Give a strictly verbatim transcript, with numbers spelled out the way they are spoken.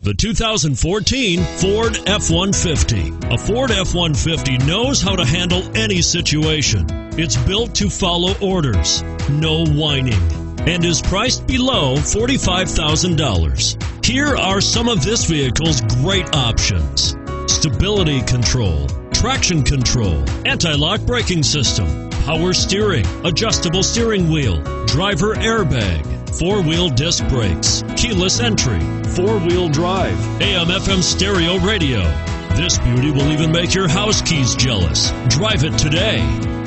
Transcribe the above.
The two thousand fourteen Ford F one fifty. A Ford F one fifty knows how to handle any situation. It's built to follow orders, no whining, and is priced below forty-five thousand dollars. Here are some of this vehicle's great options: stability control, traction control, anti-lock braking system, power steering, adjustable steering wheel, driver airbag, four-wheel disc brakes, keyless entry, four-wheel drive, A M F M stereo radio. This beauty will even make your house keys jealous. Drive it today.